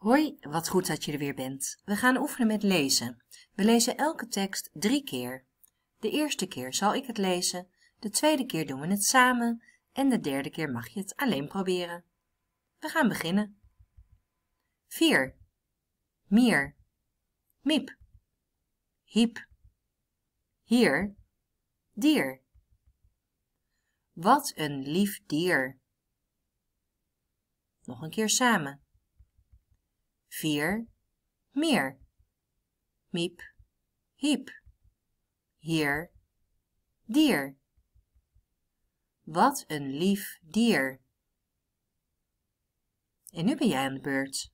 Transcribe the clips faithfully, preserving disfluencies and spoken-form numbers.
Hoi, wat goed dat je er weer bent. We gaan oefenen met lezen. We lezen elke tekst drie keer. De eerste keer zal ik het lezen, de tweede keer doen we het samen en de derde keer mag je het alleen proberen. We gaan beginnen. vier. Mier, miep, hiep, hier, dier. Wat een lief dier. Nog een keer samen. vier. Mier, miep, hiep, hier, dier. Wat een lief dier. En nu ben jij aan de beurt.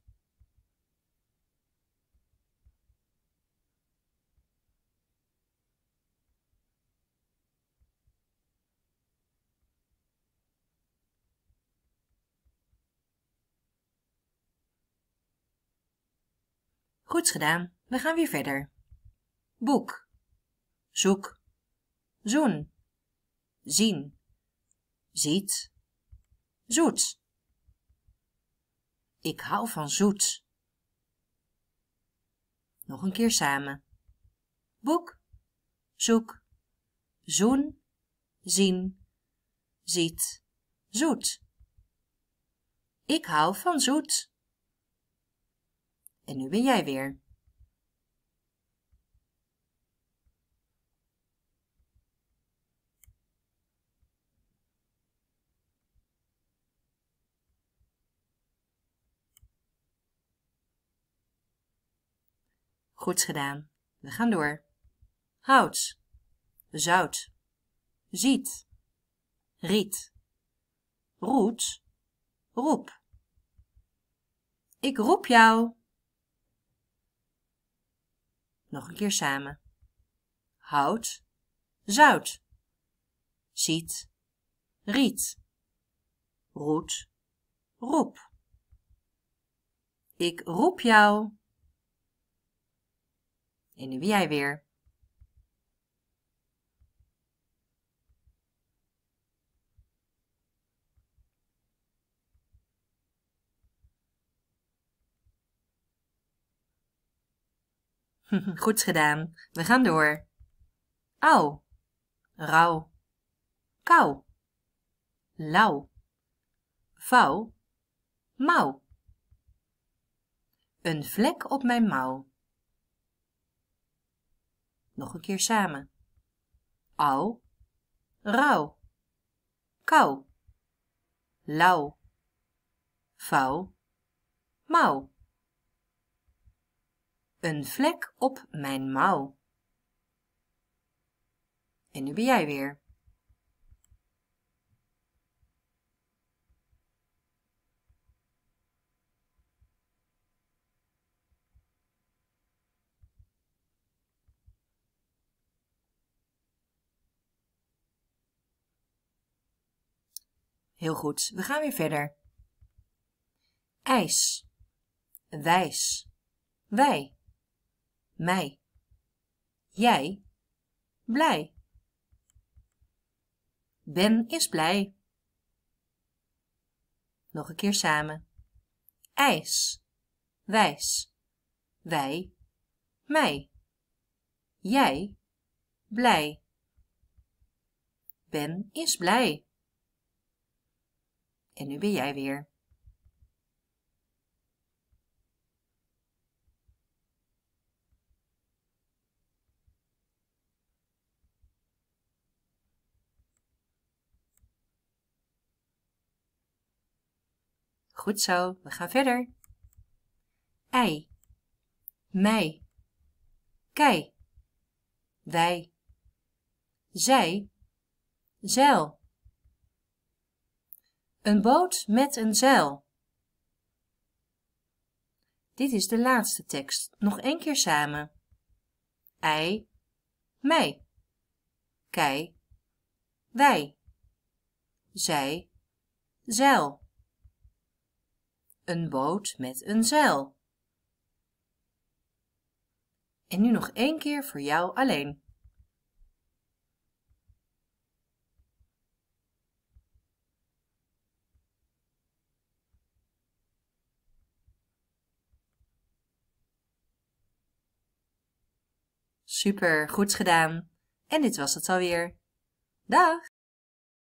Goed gedaan, we gaan weer verder. Boek, zoek, zoen, zien, ziet, zoet. Ik hou van zoet. Nog een keer samen. Boek, zoek, zoen, zien, ziet, zoet. Ik hou van zoet. En nu ben jij weer. Goed gedaan. We gaan door. Hout, zout, ziet, riet, roet, roep. Ik roep jou. Nog een keer samen. Hout, zout, ziet, riet, roet, roep. Ik roep jou. En nu ben jij weer. Goed gedaan. We gaan door. Au, rauw, kou, lauw, vouw, mouw. Een vlek op mijn mouw. Nog een keer samen. Au, rauw, kou, lauw, vouw, mouw. Een vlek op mijn mouw. En nu ben jij weer. Heel goed, we gaan weer verder. IJs, wijs, wij, mij, jij, blij. Ben is blij. Nog een keer samen. IJs, wijs, wij, mij, jij, blij. Ben is blij. En nu ben jij weer. Goed zo, we gaan verder. Ei, mij, kei, wij, zij, zeil. Een boot met een zeil. Dit is de laatste tekst. Nog één keer samen. Ei, mij, kei, wij, zij, zeil. Een boot met een zeil. En nu nog één keer voor jou alleen. Super, goed gedaan. En dit was het alweer. Dag!